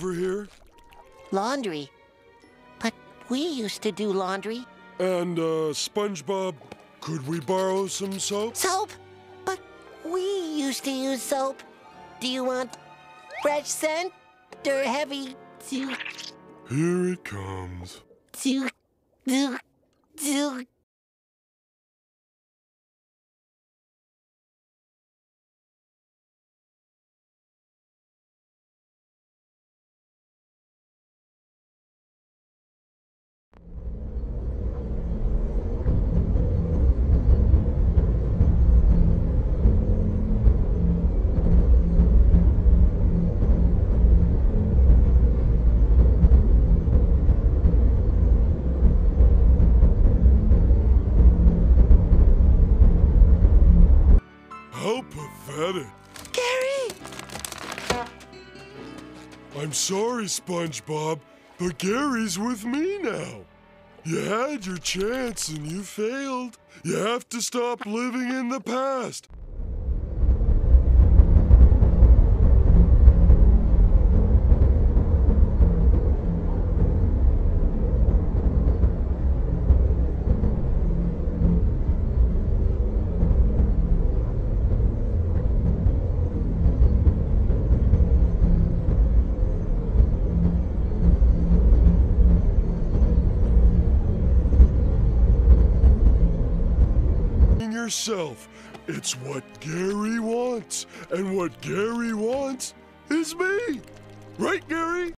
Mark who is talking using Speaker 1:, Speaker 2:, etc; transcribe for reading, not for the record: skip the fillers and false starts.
Speaker 1: over here?
Speaker 2: Laundry? But we used to do laundry.
Speaker 1: And, SpongeBob, could we borrow some soap?
Speaker 2: Soap? But we used to use soap. Do you want fresh scent or heavy?
Speaker 1: Here it comes. How pathetic.
Speaker 2: Gary!
Speaker 1: I'm sorry, SpongeBob, but Gary's with me now. You had your chance and you failed. You have to stop living in the past. Yourself. It's what Gary wants, and what Gary wants is me. Right, Gary?